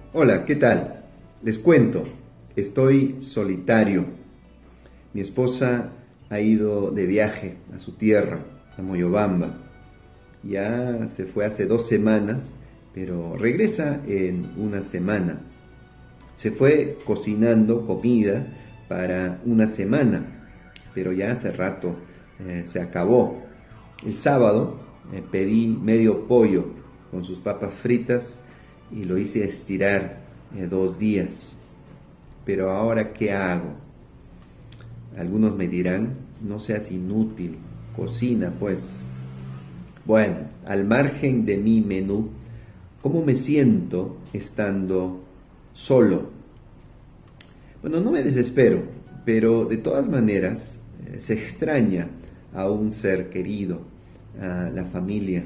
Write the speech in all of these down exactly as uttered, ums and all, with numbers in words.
Hola, ¿qué tal? Les cuento, estoy solitario. Mi esposa ha ido de viaje a su tierra, a Moyobamba. Ya se fue hace dos semanas, pero regresa en una semana. Se fue cocinando comida para una semana, pero ya hace rato eh, se acabó. El sábado eh, pedí medio pollo con sus papas fritas y lo hice estirar eh, dos días. Pero ahora, ¿qué hago? Algunos me dirán, no seas inútil, cocina pues. Bueno, al margen de mi menú, ¿cómo me siento estando solo? Bueno, no me desespero, pero de todas maneras eh, se extraña a un ser querido, a la familia.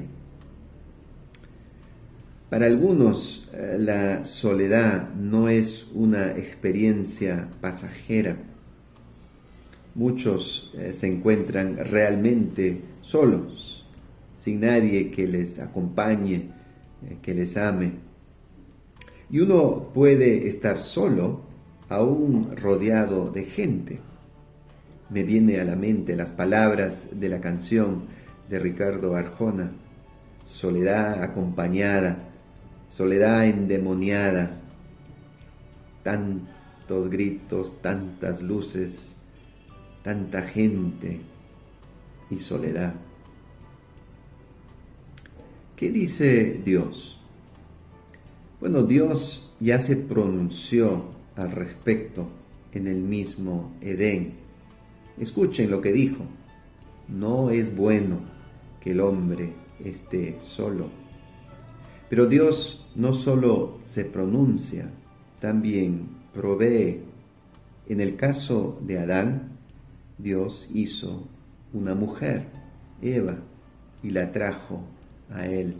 Para algunos, eh, la soledad no es una experiencia pasajera. Muchos eh, se encuentran realmente solos, sin nadie que les acompañe, eh, que les ame. Y uno puede estar solo, aún rodeado de gente. Me viene a la mente las palabras de la canción de Ricardo Arjona: soledad acompañada, soledad endemoniada, tantos gritos, tantas luces, tanta gente y soledad. ¿Qué dice Dios? Bueno, Dios ya se pronunció al respecto en el mismo Edén. Escuchen lo que dijo: no es bueno que el hombre esté solo. Pero Dios no solo se pronuncia, también provee. En el caso de Adán, Dios hizo una mujer, Eva, y la trajo a él.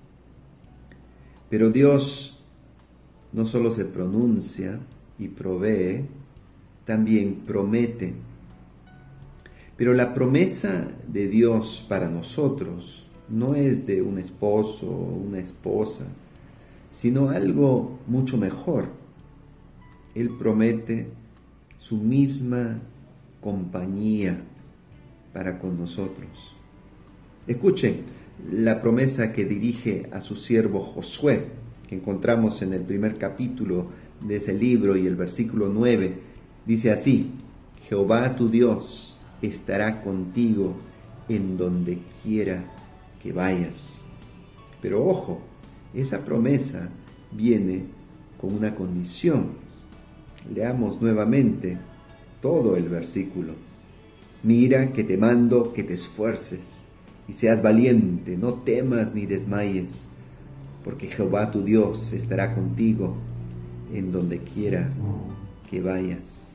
Pero Dios no solo se pronuncia y provee, también promete. Pero la promesa de Dios para nosotros no es de un esposo o una esposa, sino algo mucho mejor. Él promete su misma compañía para con nosotros. Escuchen la promesa que dirige a su siervo Josué, que encontramos en el primer capítulo de ese libro, y el versículo nueve dice así: Jehová tu Dios estará contigo en donde quiera que vayas. Pero ojo, esa promesa viene con una condición. Leamos nuevamente todo el versículo. Mira que te mando que te esfuerces y seas valiente, no temas ni desmayes, porque Jehová tu Dios estará contigo en donde quiera que vayas.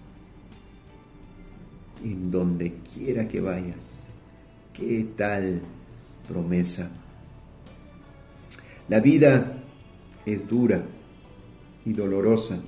En donde quiera que vayas. ¿Qué tal promesa? La vida es dura y dolorosa.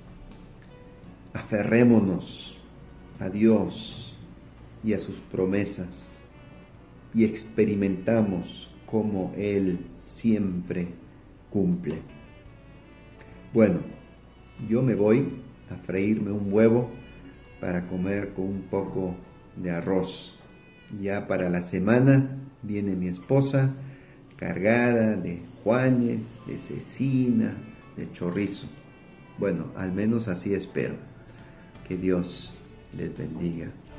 Aferrémonos a Dios y a sus promesas y experimentamos cómo Él siempre cumple. Bueno, yo me voy a freírme un huevo para comer con un poco de arroz. Ya para la semana viene mi esposa cargada de juanes, de cecina, de chorizo. Bueno, al menos así espero. Que Dios les bendiga.